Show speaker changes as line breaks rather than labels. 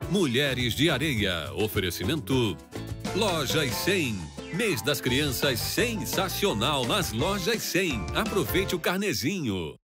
Mulheres de Areia. Oferecimento Lojas 100. Mês das Crianças sensacional nas Lojas 100. Aproveite o carnezinho.